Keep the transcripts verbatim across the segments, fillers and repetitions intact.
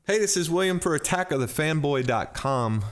Hey, this is William for attack of the fanboy dot com,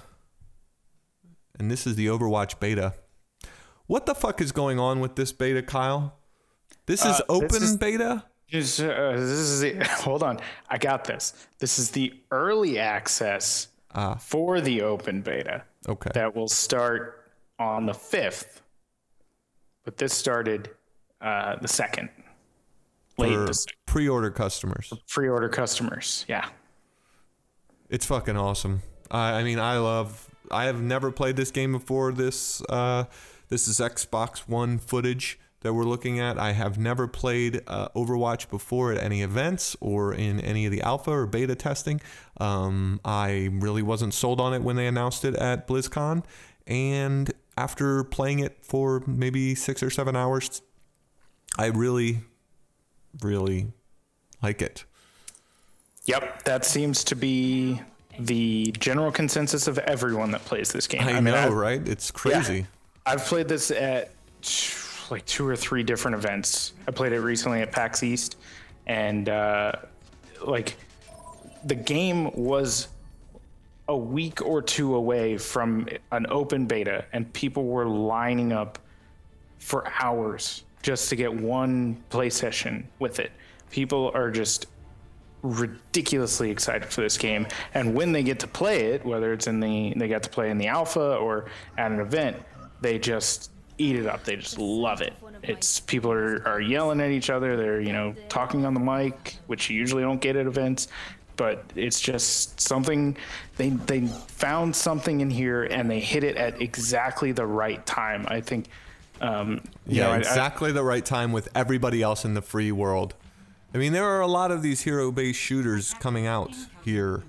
and this is the Overwatch beta. What the fuck is going on with this beta, Kyle? This is uh, open this is, beta? Is, uh, this is the, hold on, I got this. This is the early access uh, for the open beta. Okay. That will start on the fifth, but this started uh, the second. Late for pre-order customers. For pre-order customers, yeah. It's fucking awesome. I, I mean, I love. I have never played this game before. This uh, this is Xbox One footage that we're looking at. I have never played uh, Overwatch before at any events or in any of the alpha or beta testing. Um, I really wasn't sold on it when they announced it at BlizzCon, and after playing it for maybe six or seven hours, I really, really like it. Yep, that seems to be the general consensus of everyone that plays this game. I, I mean, know, I've, right? It's crazy. Yeah, I've played this at like two or three different events. I played it recently at PAX East, and uh, like the game was a week or two away from an open beta, and people were lining up for hours just to get one play session with it. People are just ridiculously excited for this game, and when they get to play it, whether it's in the they got to play in the alpha or at an event, they just eat it up. They just love it. It's people are, are yelling at each other. They're, you know, talking on the mic, which you usually don't get at events, but it's just something they they found something in here, and they hit it at exactly the right time. I think um you yeah know, exactly I, the right time with everybody else in the free world. I mean, there are a lot of these hero-based shooters coming out here.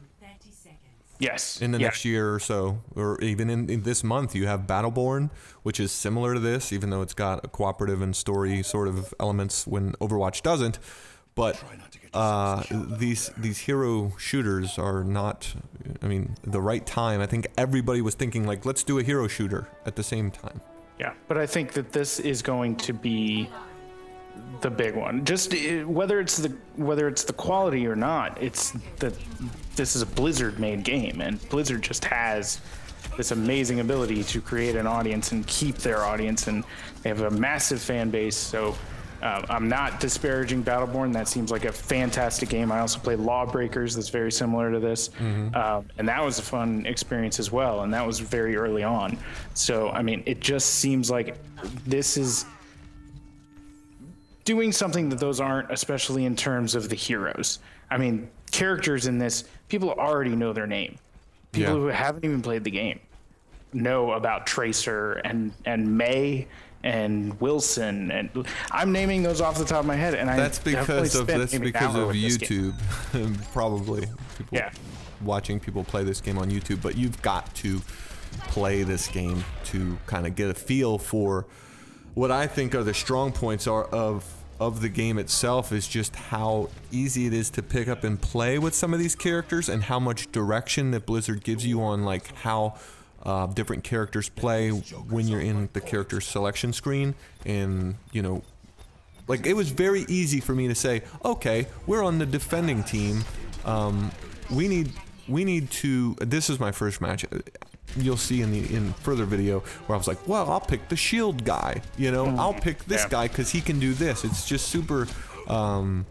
Yes. In the yeah. next year or so, or even in, in this month, you have Battleborn, which is similar to this, even though it's got a cooperative and story sort of elements when Overwatch doesn't. But uh, these these hero shooters are not, I mean, the right time. I think everybody was thinking, like, let's do a hero shooter at the same time. Yeah, but I think that this is going to be the big one. Just uh, whether it's the whether it's the quality or not, it's that this is a Blizzard made game, and Blizzard just has this amazing ability to create an audience and keep their audience, and they have a massive fan base. So uh, I'm not disparaging Battleborn. That seems like a fantastic game. I also played Lawbreakers, that's very similar to this. Mm-hmm. um, and that was a fun experience as well, and that was very early on. So I mean, it just seems like this is doing something that those aren't, especially in terms of the heroes. I mean, characters in this, people already know their name. People yeah. who haven't even played the game know about Tracer and and May and Wilson, and I'm naming those off the top of my head. And that's I because of that's because of YouTube, probably. People yeah. watching people play this game on YouTube, but you've got to play this game to kind of get a feel for what I think are the strong points are of of the game itself. Is just how easy it is to pick up and play with some of these characters, and how much direction that Blizzard gives you on like how uh, different characters play when you're in the character selection screen. And you know, like it was very easy for me to say, okay, we're on the defending team. Um, we need we need to. This is my first match. You'll see in the in further video where I was like, well, I'll pick the shield guy, you know, I'll pick this yeah. guy because he can do this. It's just super um,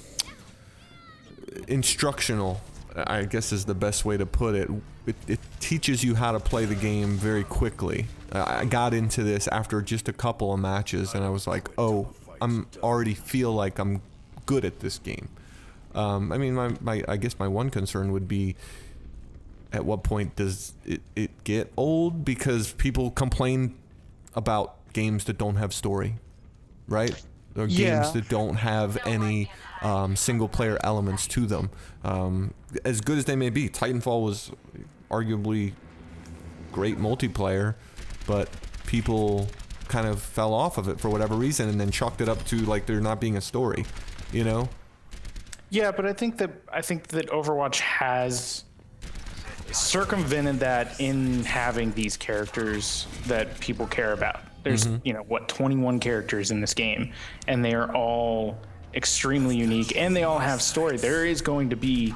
instructional, I guess is the best way to put it. It, it teaches you how to play the game very quickly. Uh, I got into this after just a couple of matches, and I was like, oh, I'm already feel like I'm good at this game. Um, I mean, my, my I guess my one concern would be, at what point does it, it get old? Because people complain about games that don't have story, right? Or yeah. games that don't have any um, single player elements to them. Um, as good as they may be, Titanfall was arguably great multiplayer, but people kind of fell off of it for whatever reason, and then chalked it up to like there not being a story, you know? Yeah, but I think that I think that Overwatch has circumvented that in having these characters that people care about. There's, mm-hmm. you know, what, twenty-one characters in this game, and they are all extremely unique, and they all have story. There is going to be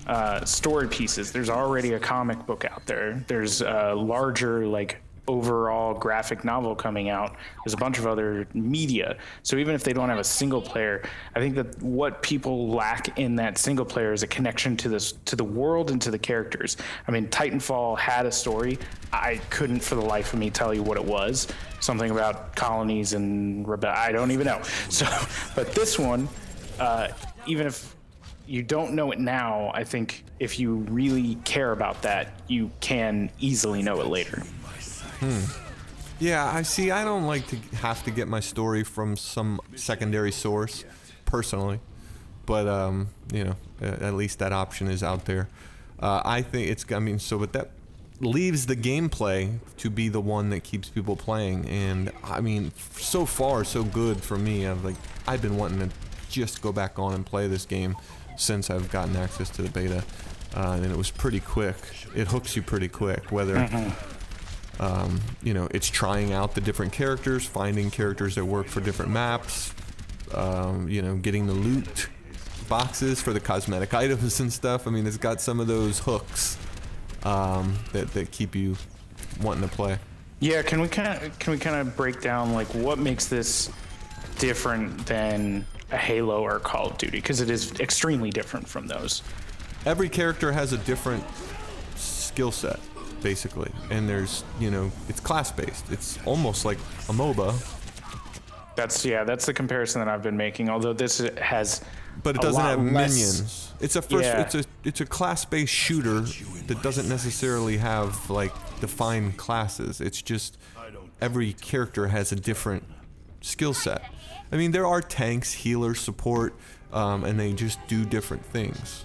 uh, story pieces. There's already a comic book out there. There's a larger, like, overall graphic novel coming out. There's a bunch of other media. So even if they don't have a single player, I think that what people lack in that single player is a connection to this, to the world and to the characters. I mean, Titanfall had a story. I couldn't for the life of me tell you what it was. Something about colonies and rebel. I don't even know. So, but this one, uh, even if you don't know it now, I think if you really care about that, you can easily know it later. Hmm. Yeah, I see. I don't like to have to get my story from some secondary source, personally. But, um, you know, at least that option is out there. Uh, I think it's, I mean, so, but that leaves the gameplay to be the one that keeps people playing. And, I mean, so far, so good for me. I've, like, I've been wanting to just go back on and play this game since I've gotten access to the beta. Uh, and it was pretty quick. It hooks you pretty quick, whether... Mm-hmm. Um, you know, it's trying out the different characters, finding characters that work for different maps, um, you know, getting the loot boxes for the cosmetic items and stuff. I mean, it's got some of those hooks um, that, that keep you wanting to play. Yeah, can we kind of can we kind of break down like what makes this different than a Halo or a Call of Duty? Because it is extremely different from those. Every character has a different skill set, basically, and there's, you know, it's class-based. It's almost like a MOBA. That's, yeah, that's the comparison that I've been making, although this has but it doesn't have less, minions. It's a first yeah. it's a it's a class-based shooter that doesn't necessarily have like defined classes. It's just every character has a different skill set. I mean, there are tanks, healers, support, um, and they just do different things.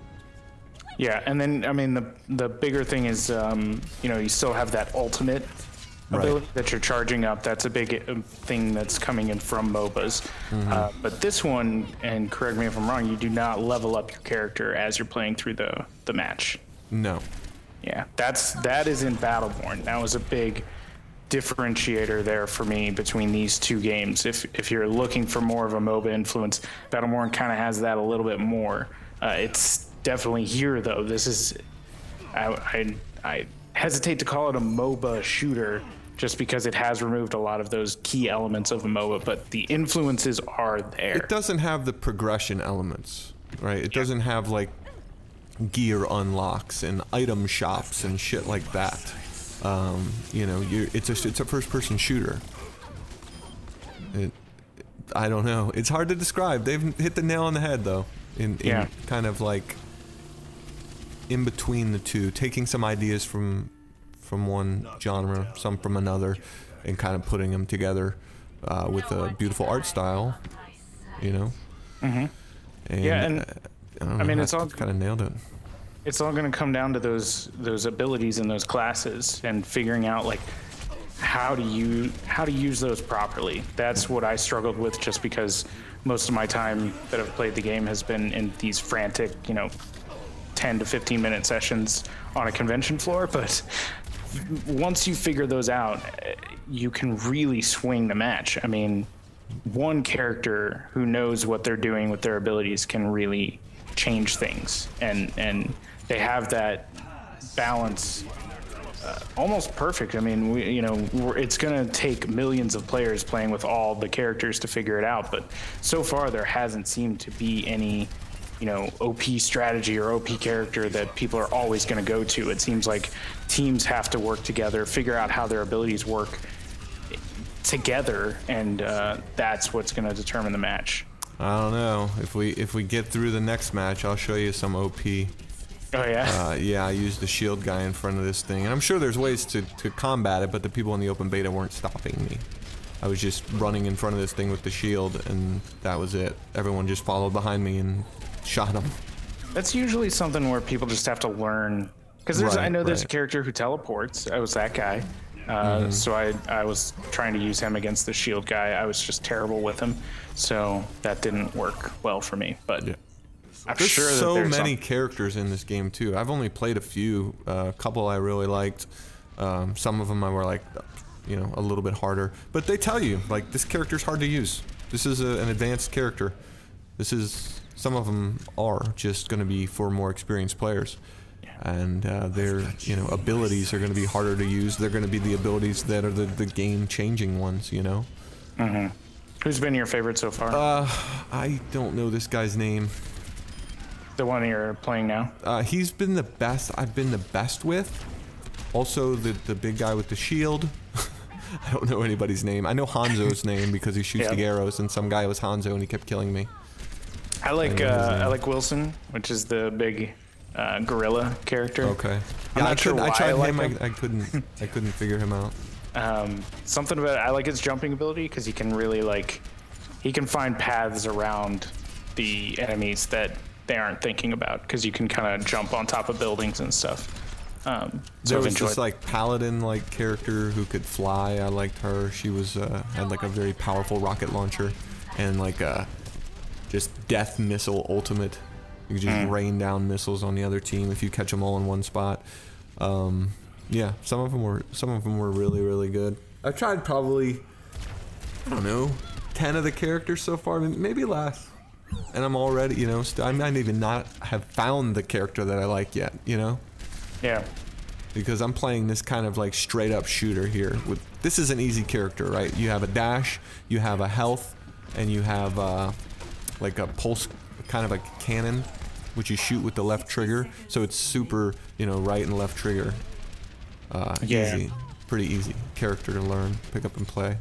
Yeah, and then I mean the the bigger thing is um, you know, you still have that ultimate ability right. that you're charging up. That's a big thing that's coming in from MOBAs. Mm-hmm. Uh, but this one, and correct me if I'm wrong, you do not level up your character as you're playing through the the match. No. Yeah, that's that is in Battleborn. That was a big differentiator there for me between these two games. If if you're looking for more of a MOBA influence, Battleborn kind of has that a little bit more. Uh, it's definitely here though. This is, I, I I hesitate to call it a MOBA shooter just because it has removed a lot of those key elements of a MOBA, but the influences are there. It doesn't have the progression elements, right? It yeah. doesn't have like gear unlocks and item shops and shit like that. Um, you know, you it's a it's a first-person shooter. It, I don't know. It's hard to describe. They've hit the nail on the head though. In, in yeah. kind of like in between the two, taking some ideas from from one genre, some from another, and kind of putting them together uh, with a beautiful art style, you know. Mm-hmm. And, yeah, and uh, I, don't know, I mean, I it's all kind of nailed it. It's all going to come down to those those abilities and those classes and figuring out like how to use how to use those properly. That's what I struggled with, just because most of my time that I've played the game has been in these frantic, you know, ten to fifteen minute sessions on a convention floor. But once you figure those out, you can really swing the match. I mean, one character who knows what they're doing with their abilities can really change things, and and they have that balance uh, almost perfect. I mean, we, you know, we're, it's going to take millions of players playing with all the characters to figure it out, but so far there hasn't seemed to be any, you know, O P strategy or O P character that people are always going to go to. It seems like teams have to work together, figure out how their abilities work together, and uh, that's what's going to determine the match. I don't know. If we if we get through the next match, I'll show you some O P. Oh yeah. Uh, yeah, I used the shield guy in front of this thing, and I'm sure there's ways to to combat it, but the people in the open beta weren't stopping me. I was just running in front of this thing with the shield, and that was it. Everyone just followed behind me and shot him. That's usually something where people just have to learn, because there's right, I know there's right. a character who teleports. I was that guy. Uh, mm-hmm. So I, I was trying to use him against the shield guy. I was just terrible with him, so that didn't work well for me. But yeah. I'm there's sure that so there's many some... characters in this game too. I've only played a few. Uh, a couple I really liked. Um, some of them I were like, you know, a little bit harder. But they tell you like this character's hard to use. This is a, an advanced character. This is some of them are just going to be for more experienced players. And uh, their, you know, abilities are going to be harder to use. They're going to be the abilities that are the, the game-changing ones, you know? Mm-hmm. Who's been your favorite so far? Uh, I don't know this guy's name. The one you're playing now? Uh, he's been the best I've been the best with. Also, the, the big guy with the shield. I don't know anybody's name. I know Hanzo's name because he shoots yeah. the arrows, and some guy was Hanzo, and he kept killing me. I like uh, I like Wilson, which is the big uh, gorilla character. Okay. I'm Yeah, not I, sure could, why I tried I like him. him. I, I couldn't. I couldn't figure him out. Um, something about I like his jumping ability because he can really like he can find paths around the enemies that they aren't thinking about because you can kind of jump on top of buildings and stuff. Um, so There I've was enjoyed. this like paladin like character who could fly. I liked her. She was uh, had like a very powerful rocket launcher and like a just death missile ultimate. You could just Mm. rain down missiles on the other team if you catch them all in one spot. Um, yeah, some of them were some of them were really really good. I've tried probably I don't know ten of the characters so far, maybe less. And I'm already, you know, st- I might even not have found the character that I like yet, you know? Yeah. Because I'm playing this kind of like straight up shooter here. With this is an easy character, right? You have a dash, you have a health, and you have uh, like a pulse, kind of a cannon, which you shoot with the left trigger. So it's super, you know, right and left trigger. Uh, Yeah. Easy, pretty easy character to learn, pick up and play.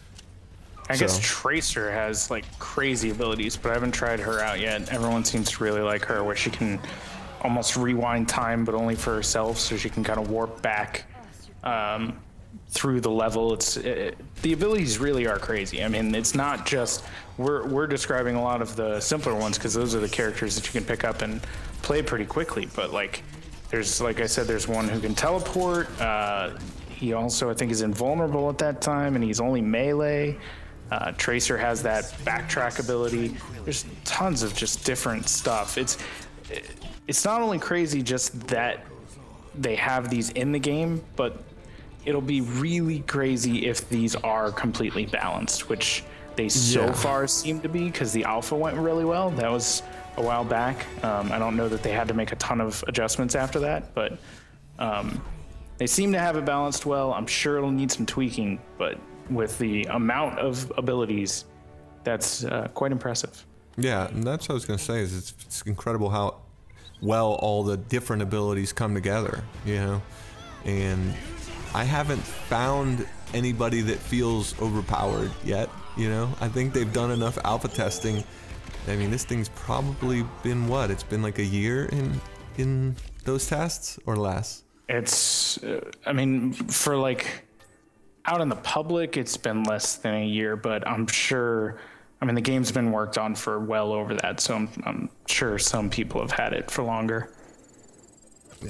I guess So- Tracer has like crazy abilities, but I haven't tried her out yet. Everyone seems to really like her, where she can almost rewind time, but only for herself, so she can kind of warp back um, through the level. It's it, the abilities really are crazy. I mean, it's not just we're we're describing a lot of the simpler ones because those are the characters that you can pick up and play pretty quickly. But like, there's like I said, there's one who can teleport. Uh, he also I think is invulnerable at that time, and he's only melee. Uh, Tracer has that backtrack ability. There's tons of just different stuff. It's it's not only crazy just that they have these in the game, but it'll be really crazy if these are completely balanced, which they so Yeah. far seem to be because the alpha went really well. That was a while back. Um, I don't know that they had to make a ton of adjustments after that, but um, they seem to have it balanced well. I'm sure it'll need some tweaking, but with the amount of abilities, that's uh, quite impressive. Yeah, and that's what I was gonna say. Is it's, it's incredible how well all the different abilities come together, you know. And I haven't found anybody that feels overpowered yet, you know. I think they've done enough alpha testing. I mean, this thing's probably been what? It's been like a year in in those tests or less. It's, uh, I mean, for like out in the public, it's been less than a year, but I'm sure. I mean, the game's been worked on for well over that, so I'm, I'm sure some people have had it for longer. Yeah.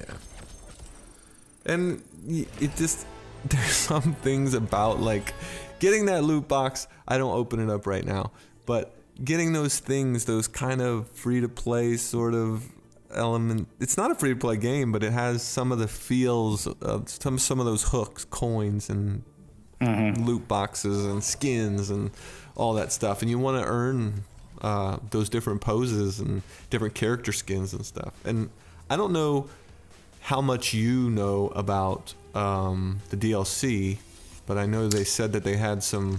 And y- it just, there's some things about like getting that loot box. I don't open it up right now, but getting those things, those kind of free to play sort of element. It's not a free to play game, but it has some of the feels of some, some of those hooks, coins, and Mm-hmm. loot boxes and skins and all that stuff. And you want to earn uh, those different poses and different character skins and stuff. And I don't know how much you know about um, the D L C, but I know they said that they had some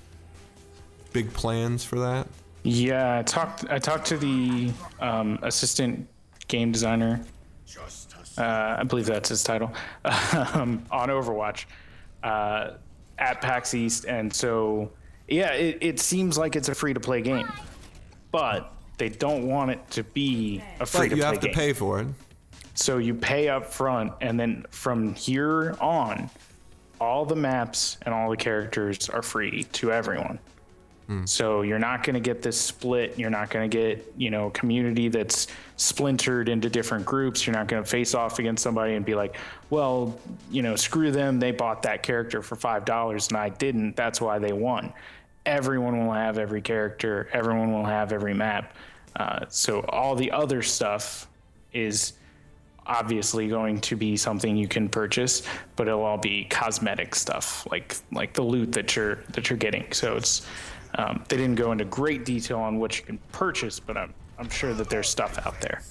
big plans for that. Yeah, I talked. I talked to the um, assistant game designer. Uh, I believe that's his title um, on Overwatch. Uh, at PAX East, and so yeah, it, it seems like it's a free-to-play game, but they don't want it to be a But free-to-play you have to game. pay for it. So you pay up front, and then from here on, all the maps and all the characters are free to everyone. So you're not going to get this split. You're not going to get, you know, a community that's splintered into different groups. You're not going to face off against somebody and be like, well, you know, screw them. They bought that character for five dollars and I didn't. That's why they won. Everyone will have every character. Everyone will have every map. Uh, so all the other stuff is obviously going to be something you can purchase, but it'll all be cosmetic stuff, like like the loot that you're that you're getting. So it's um, they didn't go into great detail on what you can purchase, but I'm I'm sure that there's stuff out there,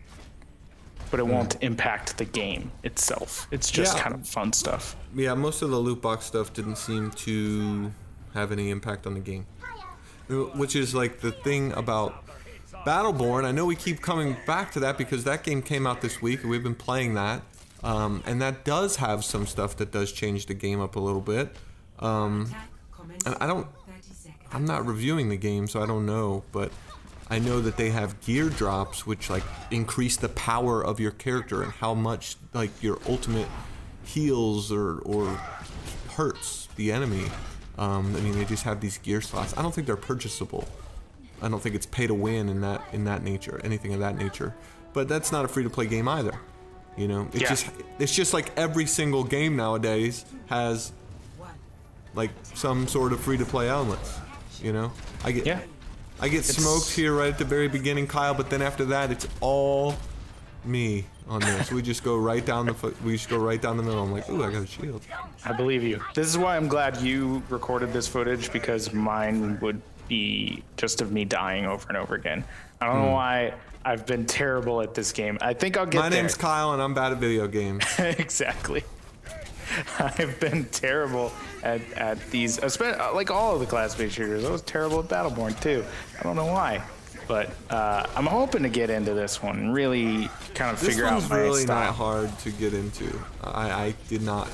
but it won't impact the game itself. It's just Yeah. kind of fun stuff. Yeah, most of the loot box stuff didn't seem to have any impact on the game. Which is like the thing about Battleborn. I know we keep coming back to that because that game came out this week and we've been playing that. Um, and that does have some stuff that does change the game up a little bit. Um, and I don't, I'm not reviewing the game, so I don't know, but I know that they have gear drops which like increase the power of your character and how much like your ultimate heals or, or hurts the enemy. Um, I mean, they just have these gear slots. I don't think they're purchasable. I don't think it's pay to win in that in that nature, anything of that nature. But that's not a free-to-play game either. You know, it's Yeah. just it's just like every single game nowadays has like some sort of free-to-play elements. You know, I get Yeah. I get smoked here right at the very beginning, Kyle. But then after that, it's all me on this. We just go right down the fo- we just go right down the middle. I'm like, ooh, I got a shield. I believe you. This is why I'm glad you recorded this footage, because mine would be just of me dying over and over again. I don't know why I've been terrible at this game. I think I'll get My there. name's Kyle, and I'm bad at video games. Exactly. I've been terrible at, at these, especially, like all of the class-based shooters. I was terrible at Battleborn too. I don't know why, but uh, I'm hoping to get into this one and really kind of This figure one's out my really style. not hard to get into. I, I did not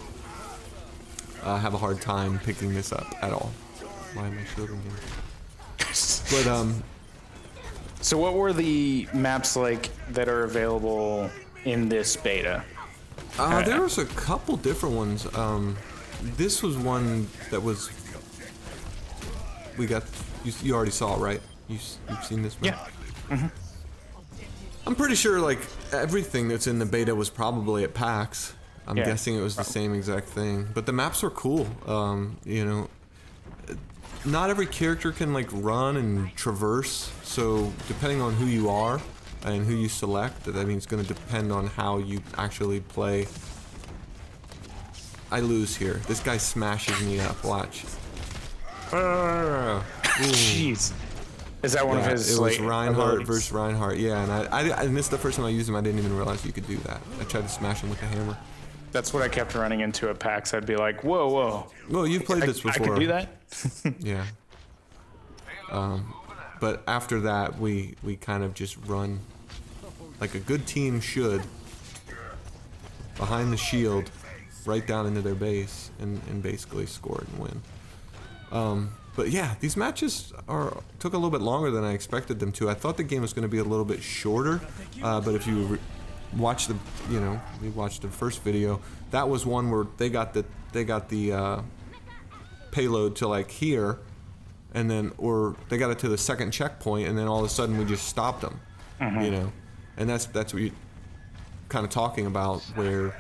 uh, have a hard time picking this up at all. Why am I shielding him? But um, So what were the maps like that are available in this beta? uh, there was a couple different ones. Um, this was one that was we got. You, you already saw it, right? You, you've seen this map? Yeah. I'm pretty sure like everything that's in the beta was probably at PAX. I'm Yeah. guessing it was the same exact thing. But the maps are cool. Um, you know, not every character can like run and traverse. So depending on who you are and who you select, I mean, it's going to depend on how you actually play. I lose here. This guy smashes me up. Watch. Ah, ooh. Jeez. Is that one Yeah, of his? it was like, Reinhardt abilities? versus Reinhardt. Yeah, and I, I, and this is the first time I used him. I didn't even realize you could do that. I tried to smash him with a hammer. That's what I kept running into at PAX. I'd be like, whoa, whoa. Well, you've played I, this I before. could do that? Yeah. Um, but after that, we we kind of just run like a good team should, behind the shield, right down into their base, and, and basically score it and win. Um, but yeah, these matches are took a little bit longer than I expected them to. I thought the game was going to be a little bit shorter, uh, but if you re watch the, you know, we watched the first video, that was one where they got the they got the uh, payload to like here, and then or they got it to the second checkpoint, and then all of a sudden we just stopped them, Mm-hmm. you know, and that's that's what you kind of talking about, where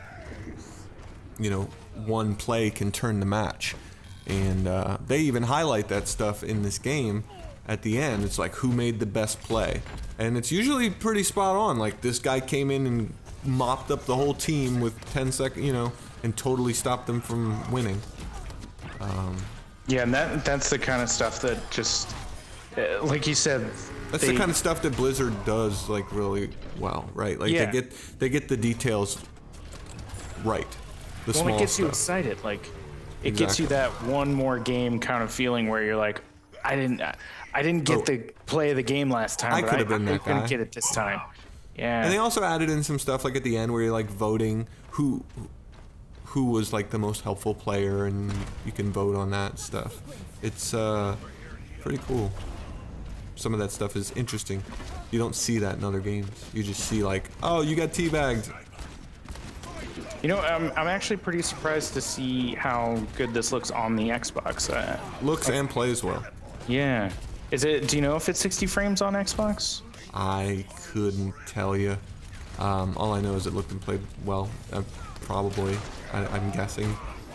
you know one play can turn the match. And uh, they even highlight that stuff in this game at the end. It's like, who made the best play? And it's usually pretty spot on. Like, this guy came in and mopped up the whole team with ten seconds, you know, and totally stopped them from winning. Um, Yeah, and that that's the kind of stuff that just, uh, like you said, that's they, the kind of stuff that Blizzard does, like, really well, right? Like, Yeah. they get they get the details right. The well, small it gets you stuff. excited. Like, it gets you that one more game kind of feeling where you're like, I didn't, I didn't get Oh. the play of the game last time. I but could have been I that couldn't guy. get it this time. Yeah. And they also added in some stuff like at the end where you're like voting who who was like the most helpful player, and you can vote on that stuff. It's uh, pretty cool. Some of that stuff is interesting. You don't see that in other games. You just see like, oh, you got teabagged. You know, I'm, I'm actually pretty surprised to see how good this looks on the Xbox. Uh, Looks and plays well. yeah. Is it? Do you know if it's sixty frames on Xbox? I couldn't tell you. Um, all I know is it looked and played well. Uh, probably. I, I'm guessing.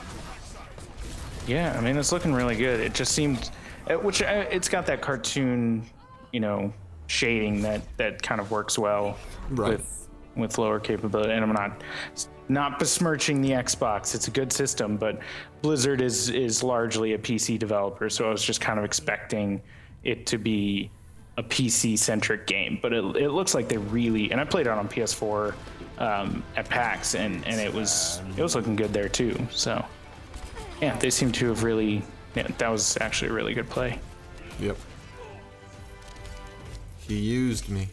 Yeah, I mean, it's looking really good. It just seemed, uh, which uh, it's got that cartoon, you know, shading that that kind of works well Right. with with lower capability. And I'm not not besmirching the Xbox. It's a good system, but Blizzard is is largely a P C developer, so I was just kind of expecting it to be a P C centric game, but it, it looks like they really, and I played it on P S four um, at PAX, and, and it was it was looking good there too. So yeah, they seem to have really, yeah, that was actually a really good play. Yep. He used me.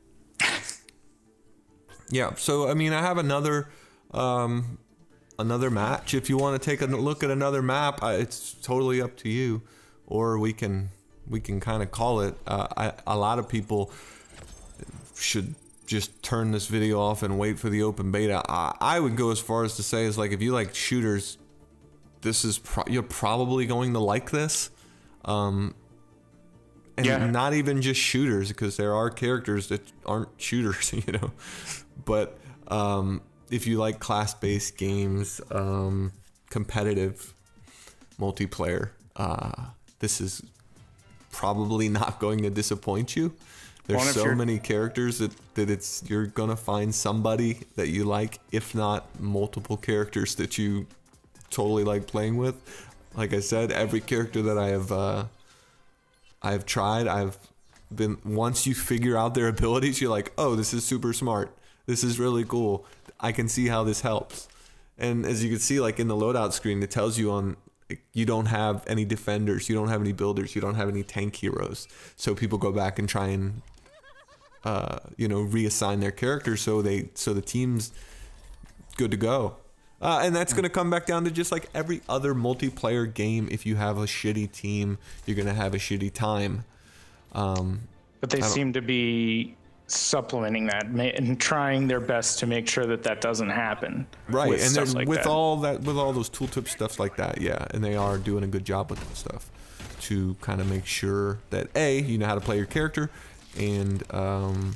Yeah, so I mean, I have another um, another match. If you want to take a look at another map, I, it's totally up to you, or we can we can kind of call it. Uh, I, a lot of people should just turn this video off and wait for the open beta. I, I would go as far as to say is like if you like shooters, this is pro you're probably going to like this. Um, and yeah. not even just shooters, because there are characters that aren't shooters, you know. But um, if you like class-based games, um, competitive multiplayer, uh, this is probably not going to disappoint you. There's so many characters that, that it's you're gonna find somebody that you like, if not multiple characters that you totally like playing with. Like I said, every character that I have uh, I've tried, I've been once you figure out their abilities, you're like, oh, this is super smart. This is really cool. I can see how this helps. And as you can see, like in the loadout screen, it tells you on you don't have any defenders, you don't have any builders, you don't have any tank heroes. So people go back and try and uh, you know, reassign their characters so they so the team's good to go. Uh, and that's going to come back down to just like every other multiplayer game. If you have a shitty team, you're going to have a shitty time. Um, but they seem to be supplementing that and trying their best to make sure that that doesn't happen. Right, and then like with that. all that, with all those tooltip stuff like that, yeah, and they are doing a good job with that stuff to kind of make sure that A, you know how to play your character, and um,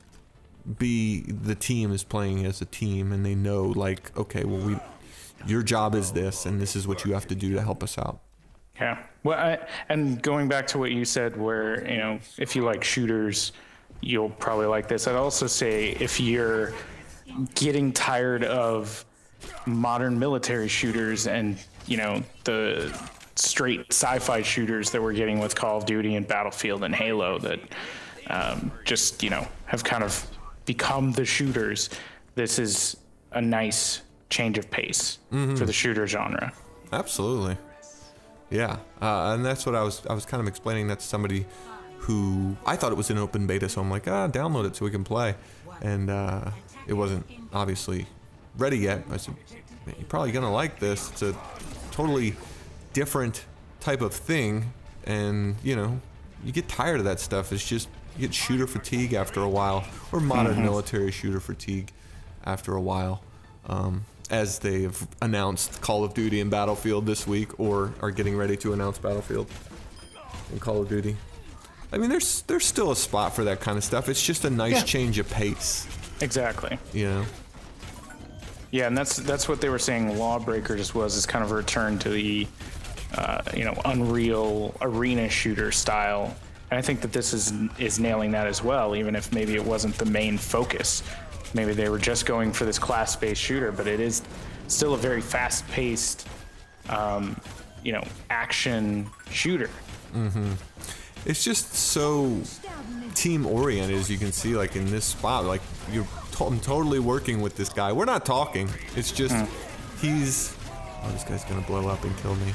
B, the team is playing as a team, and they know like, okay, well, we, your job is this, and this is what you have to do to help us out. Yeah. Well, I, and going back to what you said, where you know, if you like shooters, you'll probably like this. I'd also say if you're getting tired of modern military shooters and you know the straight sci-fi shooters that we're getting with Call of Duty and Battlefield and Halo that um, just you know have kind of become the shooters, this is a nice change of pace mm-hmm. for the shooter genre. Absolutely. Yeah, uh, and that's what I was I was kind of explaining that to somebody who I thought it was in open beta, so I'm like, ah, download it so we can play, and uh, it wasn't obviously ready yet. I said, you're probably gonna like this. It's a totally different type of thing, and you know, you get tired of that stuff. It's just you get shooter fatigue after a while, or modern mm-hmm. military shooter fatigue after a while. Um, as they've announced Call of Duty and Battlefield this week, or are getting ready to announce Battlefield and Call of Duty. I mean, there's there's still a spot for that kind of stuff. It's just a nice yeah. change of pace. Exactly. You know. Yeah, and that's that's what they were saying. Lawbreakers was is kind of a return to the, uh, you know, Unreal arena shooter style, and I think that this is is nailing that as well. Even if maybe it wasn't the main focus, maybe they were just going for this class-based shooter, but it is still a very fast-paced, um, you know, action shooter. Mm-hmm. It's just so team-oriented, as you can see, like in this spot. Like you're to I'm totally working with this guy. We're not talking. It's just mm. he's. Oh, this guy's gonna blow up and kill me.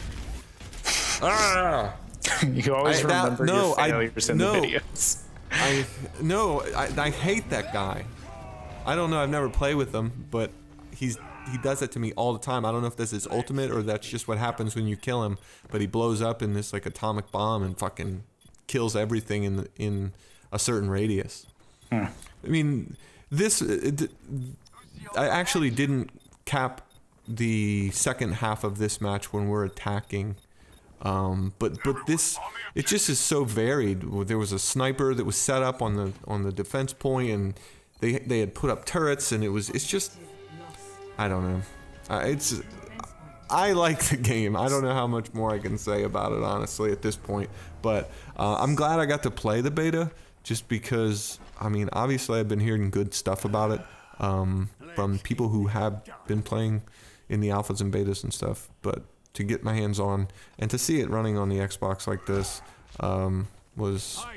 Ah! You always I, remember that, no, your failures I, in no, the videos. I no, I, I hate that guy. I don't know. I've never played with him, but he's he does that to me all the time. I don't know if that's his ultimate or that's just what happens when you kill him. But he blows up in this like atomic bomb and fucking kills everything in the, in a certain radius. Hmm. I mean, this it, I actually didn't cap the second half of this match when we're attacking. Um, but but this it just is so varied. There was a sniper that was set up on the on the defense point, and they they had put up turrets, and it was it's just I don't know. Uh, it's I like the game. I don't know how much more I can say about it honestly at this point, but uh, I'm glad I got to play the beta just because I mean obviously I've been hearing good stuff about it um, from people who have been playing in the alphas and betas and stuff, but to get my hands on and to see it running on the Xbox like this um, was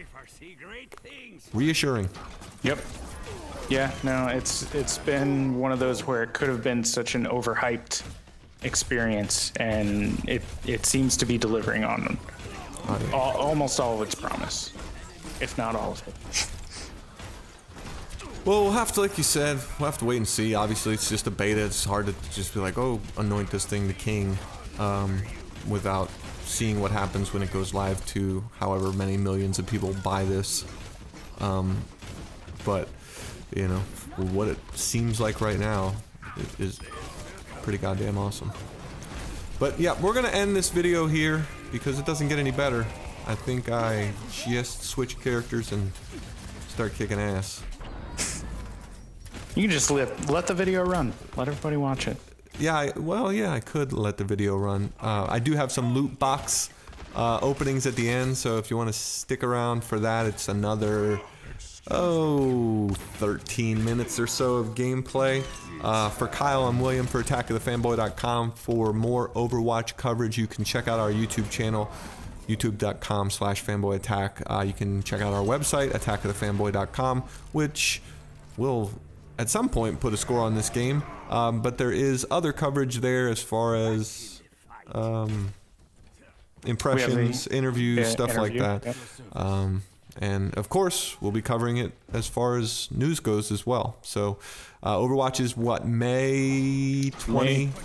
reassuring. Yep. Yeah, no, it's it's been one of those where it could have been such an overhyped experience, and it it seems to be delivering on Oh, yeah. all, almost all of its promise, if not all of it. Well, we'll have to, like you said, we'll have to wait and see. Obviously, it's just a beta. It's hard to just be like, oh, anoint this thing the king, um, without seeing what happens when it goes live to however many millions of people buy this. Um, but, you know, what it seems like right now is pretty goddamn awesome. But yeah, we're gonna end this video here because it doesn't get any better. I think I just switch characters and start kicking ass. You can just let, let the video run. Let everybody watch it. Yeah, I, well, yeah, I could let the video run. Uh, I do have some loot box uh, openings at the end, so if you want to stick around for that, it's another, oh, thirteen minutes or so of gameplay. Uh, for Kyle, I'm William for attack of the fanboy dot com. For more Overwatch coverage, you can check out our YouTube channel, youtube dot com slash fanboy attack. Uh, you can check out our website, attack of the fanboy dot com, which will at some point put a score on this game, um, but there is other coverage there as far as um, impressions, the, interviews, yeah, stuff interview, like that. yep. Um, and of course, we'll be covering it as far as news goes as well. So, uh, Overwatch is what, May twentieth?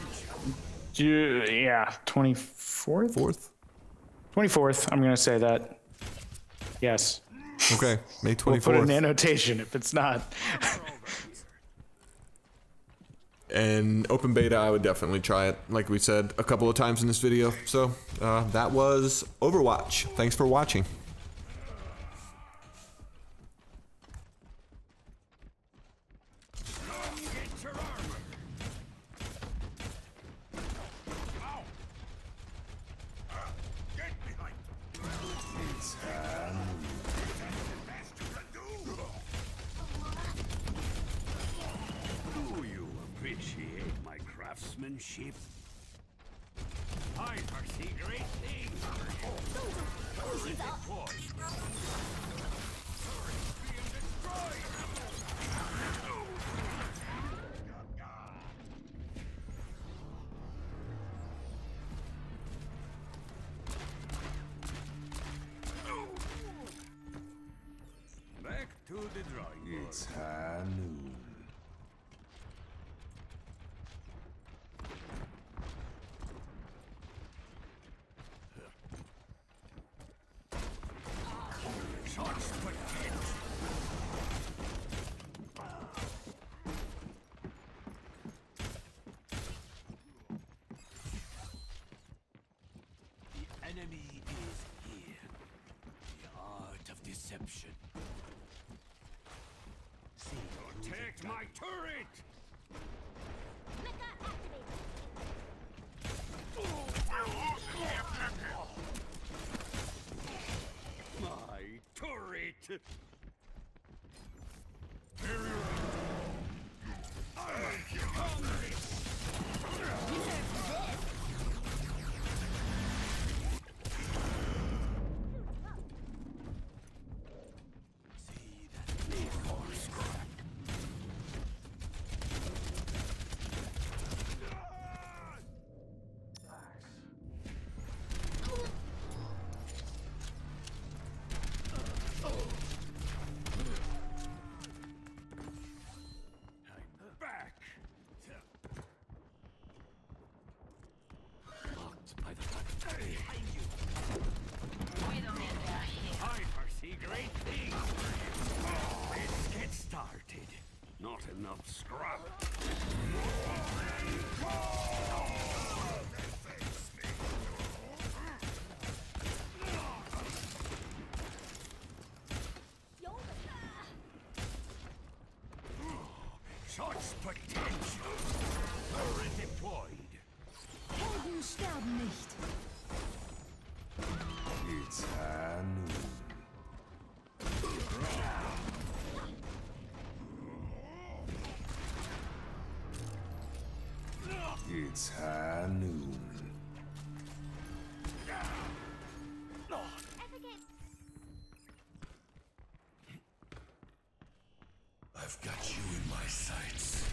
Yeah, twenty-fourth? Fourth? twenty-fourth, I'm going to say that. Yes. Okay, May We'll twenty-fourth. put an annotation if it's not. And open beta, I would definitely try it, like we said a couple of times in this video. So, uh, that was Overwatch. Thanks for watching. Craftsmanship. I foresee great things. Back to the drawing board. It's high noon. Enemy is here. The art of deception. See, protect my turret! My turret! Not enough scrap. Such potential. Turret deployed. Helden sterben nicht. It's high noon. It's high noon. sights.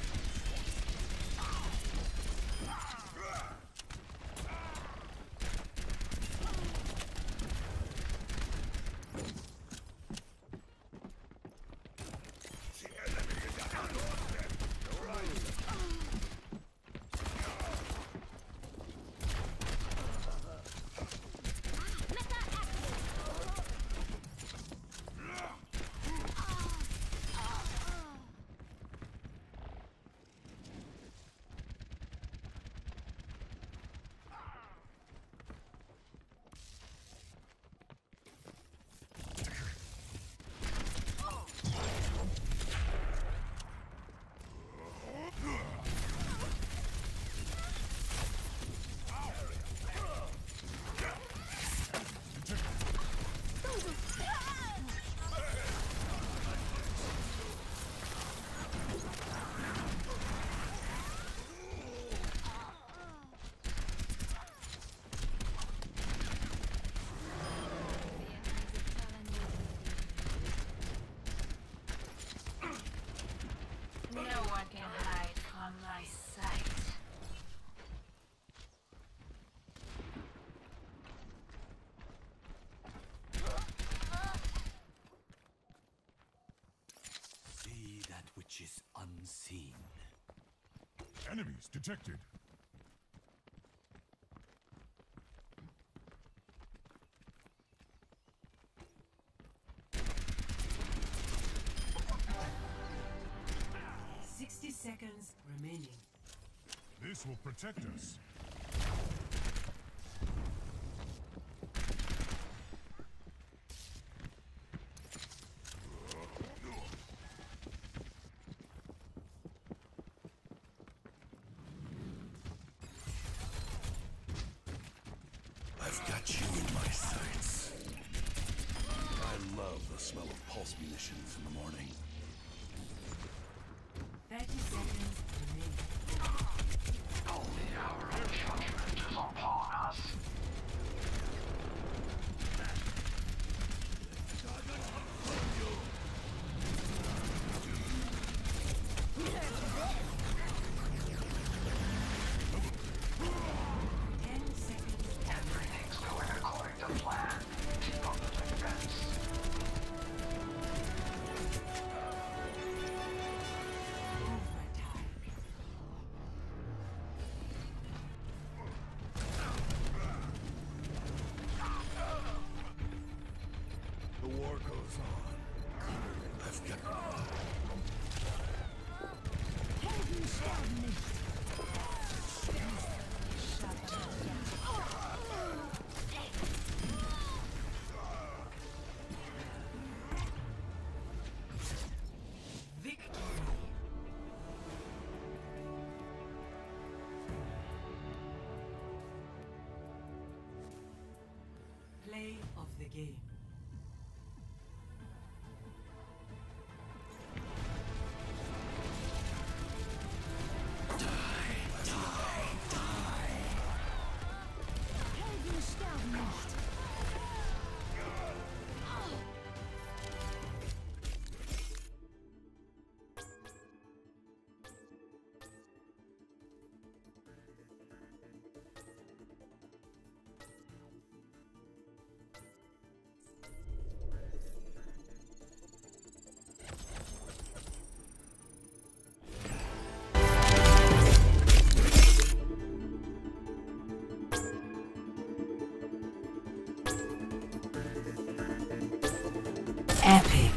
No one can hide from my sight. See that which is unseen. Enemies detected. Sixty seconds remaining. This will protect us. I've got you in my sights. I love the smell of pulse munitions in the morning. Thirty seconds remaining. The hour of judgment is upon us. Ten seconds. Everything's going according to plan. Keep up the defense. Overtime. The war goes on. I've got Helden sterben nicht. Victory. Play of the game. Helden sterben nicht. Epic.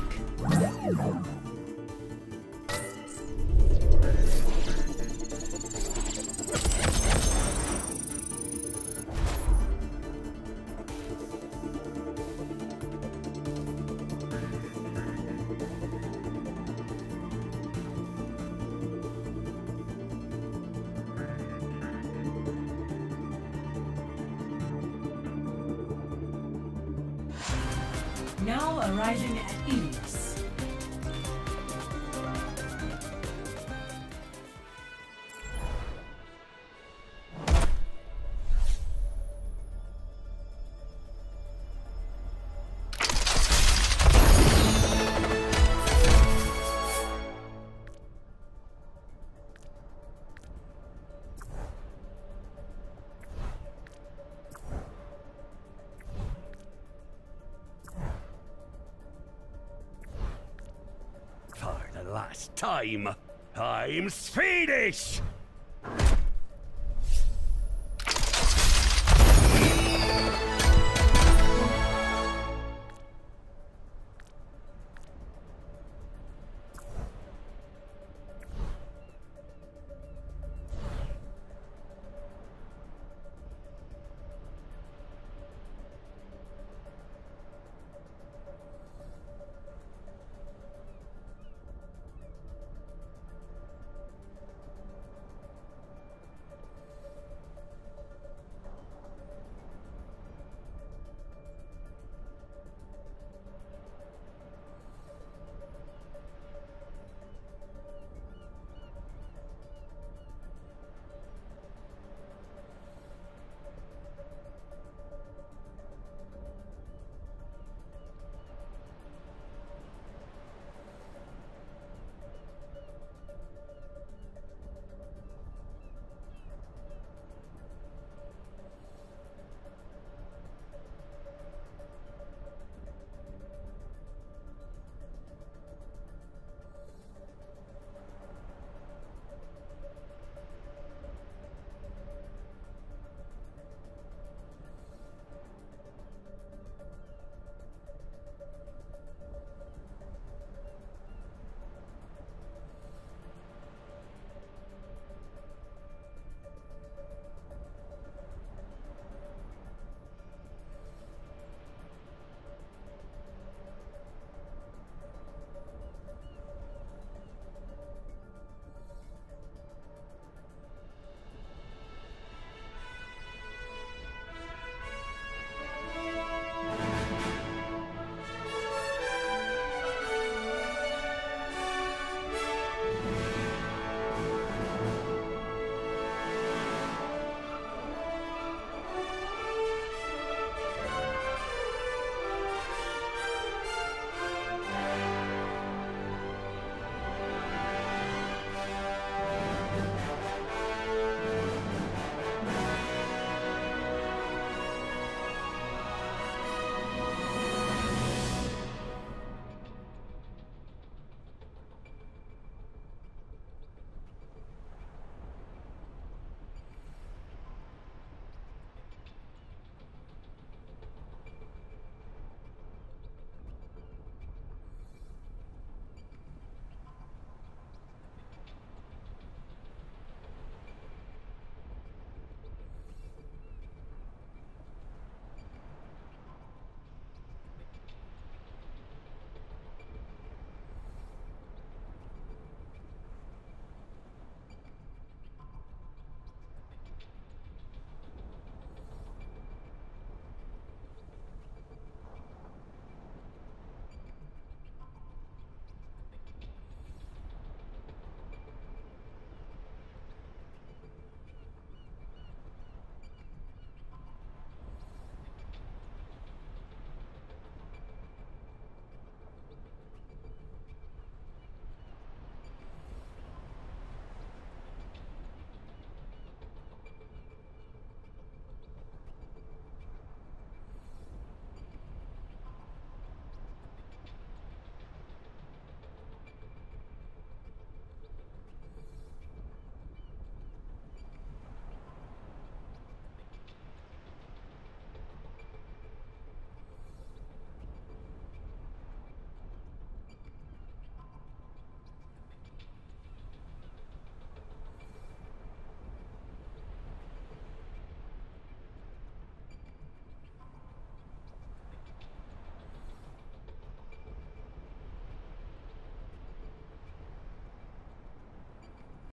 Now arriving at Ilios. last time. I'm Swedish!